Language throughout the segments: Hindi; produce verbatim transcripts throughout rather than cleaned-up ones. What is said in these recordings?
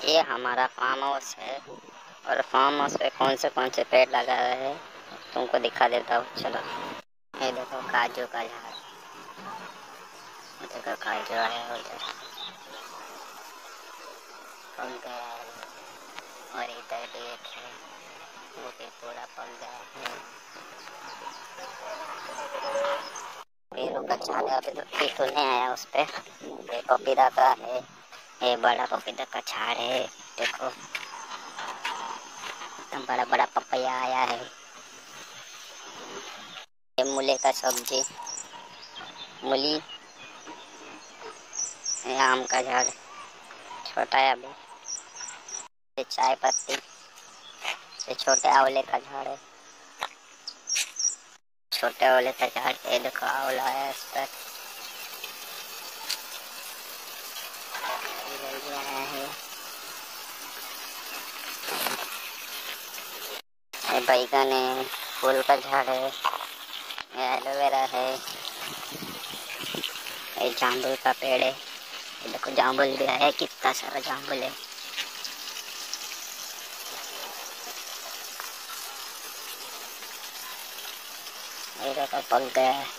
ये हमारा फार्म हाउस है और फार्म हाउस पे कौन से कौन से पेड़ लगा हुए हैं तुमको दिखा देता हूँ। चलो, ये देखो काजू का झाड़, देखो काजू है उधर, पक गया है। और इधर भी एक है, वो भी पूरा पक गया है। पेड़ों का झाड़ है, अभी तो पीटू नहीं आया उस पे। ये पपीता का है, ये बड़ा पपीता का झाड़ है। देखो एकदम बड़ा बड़ा पपैया आया है। ये मूली का सब्जी, मूली। ये आम का झाड़ छोटा है अभी। ये चाय पत्ती, ये छोटे आंवले का झाड़ है, छोटे आंवले का झाड़। ये देखो आंवला है इस पर, ये आया है। ये बैगन है, फूल का झाड़ है, ये एलोवेरा है। ये जामुन का पेड़ है, ये देखो जामुन भी है, कितना सारा जामुन है। ये देखो पक गया है,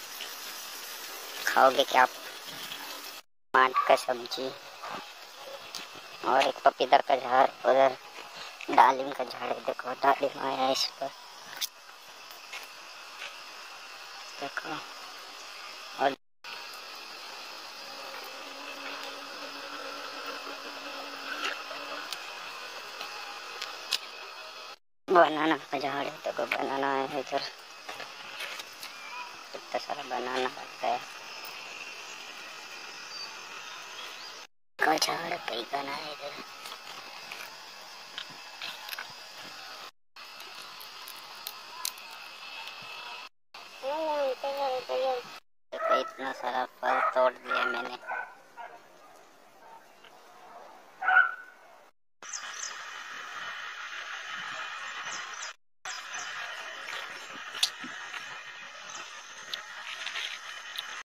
खाओगे क्या आप? टमाटर का सब्जी। और एक पपीता का झाड़, उधर डालिम का झाड़ है, देखो डालिम आया है इस पर, देखो। और बनाना का झाड़ है, देखो बनाना है इधर, कितना सारा बनाना लगता है। का झाड़ कई बना है इधर। देखो इतना सारा फल तोड़ दिया मैंने।